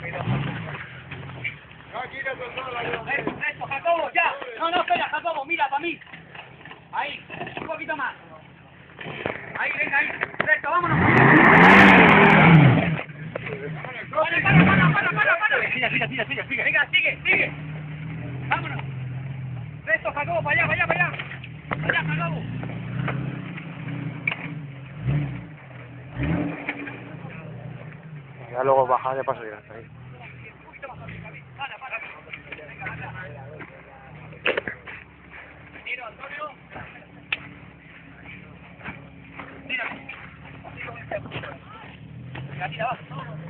Eso, Jacobo, ya. No, no, espera, Jacobo, mira para mí. Ahí, un poquito más. Ahí, venga, ahí. Recto, vámonos. Para. Sigue. Venga, sigue. Vámonos. Recto, Jacobo, para allá. Allá, Jacobo. Ya luego baja de paso y hasta ahí. Para. Tiro, Antonio. Tira. Tira, va.